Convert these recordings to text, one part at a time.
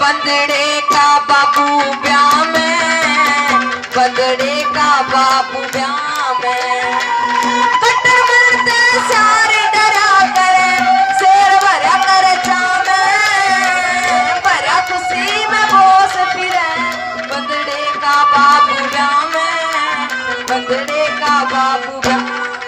बंदड़े का बाबू ब्याह में, बंदड़े का बाबू ब्याह में कट्टर मरते सारे डरा करे, शेर भरा कर जामे, भरा खुशी में बोस फिरे, बंदड़े का बाबू ब्याह में, बंदड़े का बाबू ब्याह।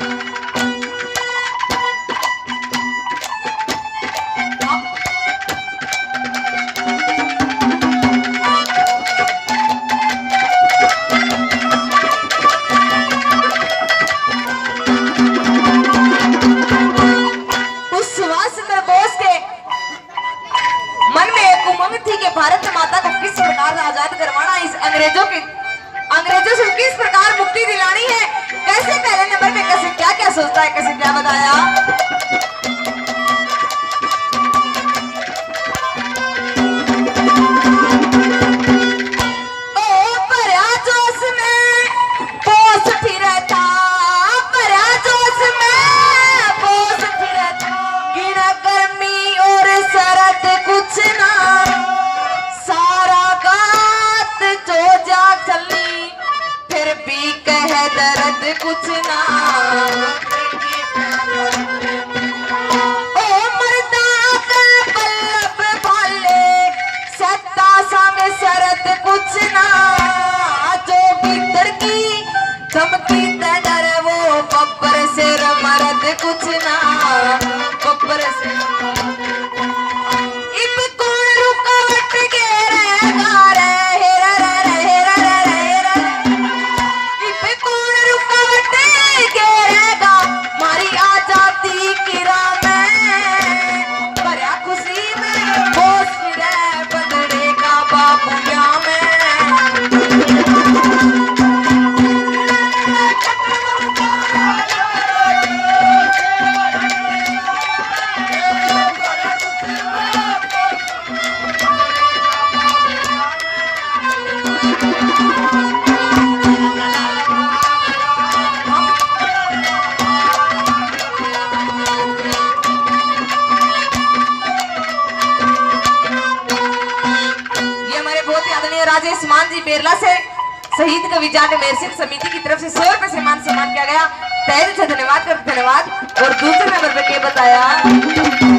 भारत माता को किस प्रकार आजाद करवाना, इस अंग्रेजों से किस प्रकार मुक्ति दिलानी है, कैसे पहले नंबर पे कैसे क्या क्या सोचता है, कैसे क्या बताया। दर्द कुछ ना ओ मर्दा का बल्लभ भाले, सत्ता संग शरत कुछ ना, जो भीतर की धमकी डर वो बब्बर से मरद कुछ ना, बब्बर से इब कौन रुकावट घेरेगा रे, राजेश मान जी बेरला से शहीद कवि जाट मेर सिंह समिति की तरफ से 100 रुपए से मान सम्मान किया गया। तहे दिल से धन्यवाद करते धन्यवाद। और दूसरे नंबर पे क्या बताया,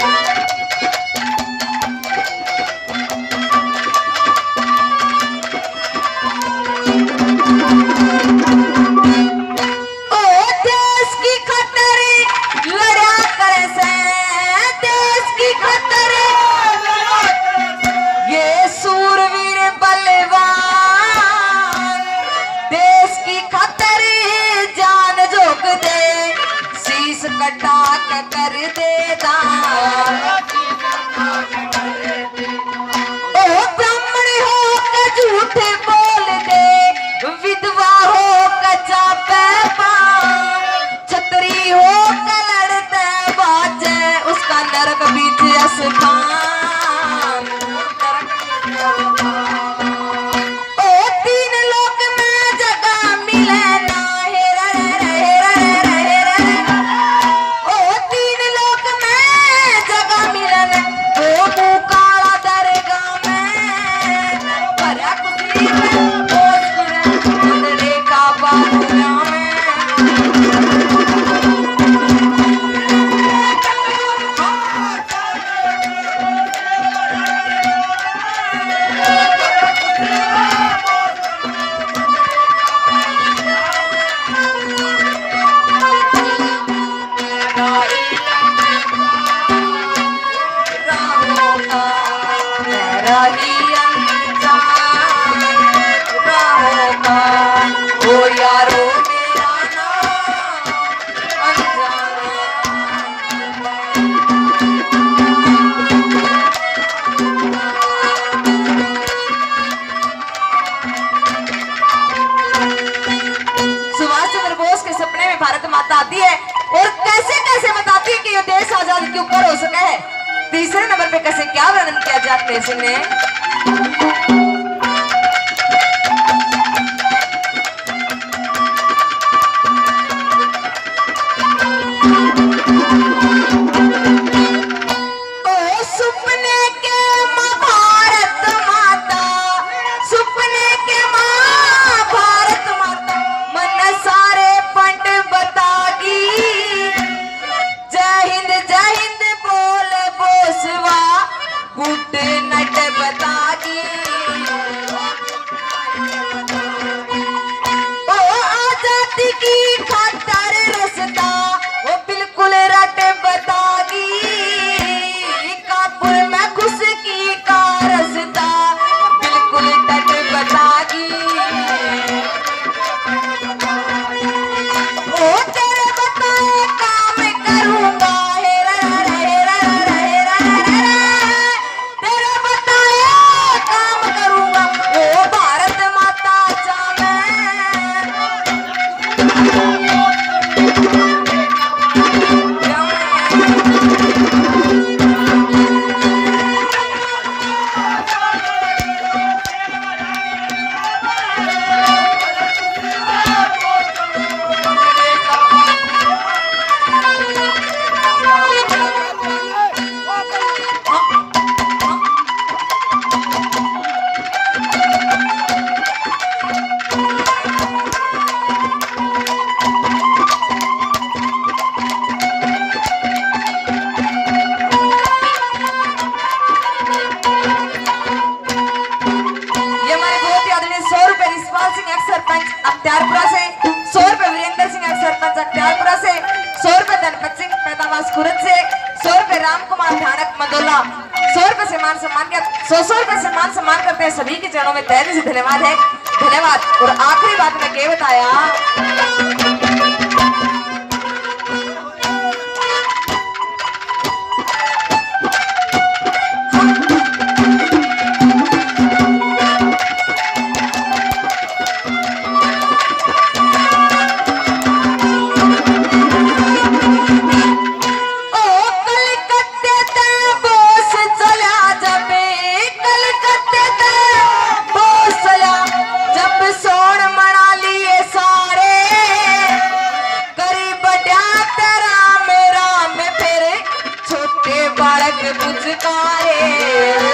कटा कर दे दान, ओ ब्राह्मण हो के झूठे बोल दे, विधवा हो के चापे पान, छतरी हो के लड़ते बाजे, उसका नरक बीच स्थान। ओ तीन लोक में जगह मिले ना, भारत माता आती है और कैसे कैसे बताती है कि ये देश आजाद क्यों कर हो सका है। तीसरे नंबर पे कैसे क्या वर्णन किया जाट मेर सिंह ने, ओ सुपने के महाभारत राम कुमार ध्यानक मंदोला 100 रुपए से मान सम्मान किया। 100 रुपए से मान सम्मान करते हैं सभी के चरणों में तहे दिल से धन्यवाद है, धन्यवाद। और आखिरी बात में क्या बताया, बालक पुचकारे